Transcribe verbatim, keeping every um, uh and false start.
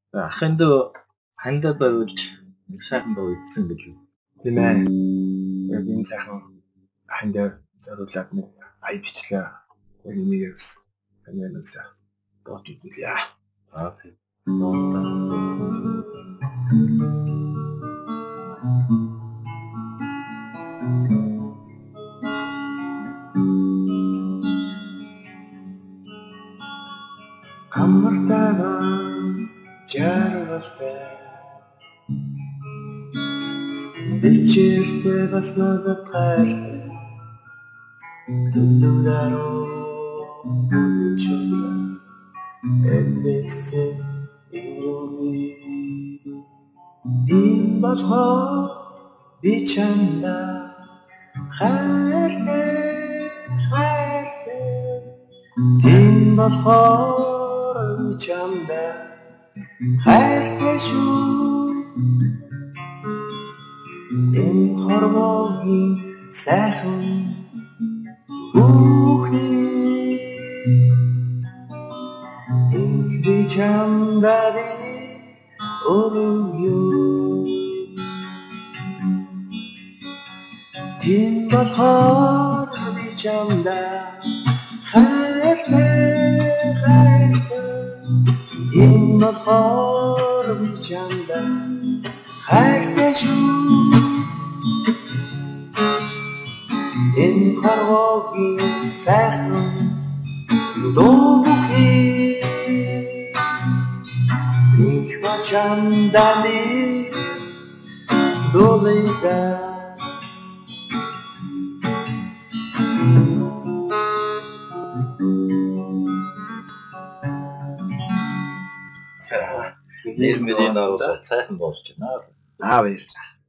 Ханьдаа ханьдаа байвал сайхан дуу идсэн гэж үү? Тийм ээ. Яг энэ сайхан ханьдаа зориулаад нэг ая бичлээ. Яг энийг бас таньянаас бод үзүүлье. Аа тийм. Амартаа жаргалтай бичээртэй бас надад хайртай төлөвлөрөө чөмрө элбэксэн юуны им болохоо би чамда хайртай хайртай тийм болохоор би чамда хайртай шүү энэ хорвогийн сайхан бүхний энэ чамда би өргөё тийм болохоор би чамда хайртай хайртай энэ болохоор би чамда хайртай шүү энэ хорвогийн сайхан дуугүй их чамда би дуулайда Нэр мөрийн аваад сайхан болж байна. Аа баярлалаа.